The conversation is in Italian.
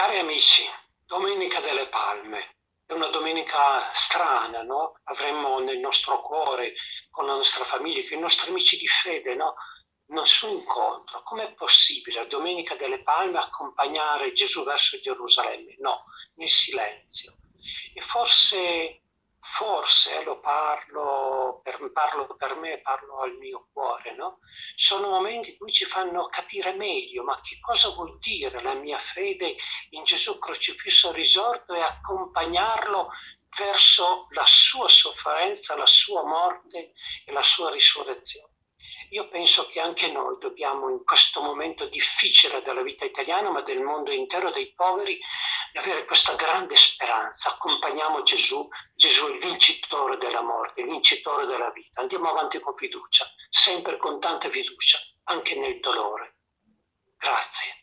Cari amici, Domenica delle Palme. È una domenica strana, no? Avremmo nel nostro cuore, con la nostra famiglia, con i nostri amici di fede, no? Il suo incontro. Com'è possibile a Domenica delle Palme accompagnare Gesù verso Gerusalemme? No, nel silenzio. E forse, lo parlo per me, parlo al mio cuore, no? Sono momenti in cui ci fanno capire meglio, ma che cosa vuol dire la mia fede in Gesù crocifisso e risorto e accompagnarlo verso la sua sofferenza, la sua morte e la sua risurrezione. Io penso che anche noi dobbiamo, in questo momento difficile della vita italiana, ma del mondo intero, dei poveri, avere questa grande speranza. Accompagniamo Gesù, Gesù è il vincitore della morte, il vincitore della vita. Andiamo avanti con fiducia, sempre con tanta fiducia, anche nel dolore. Grazie.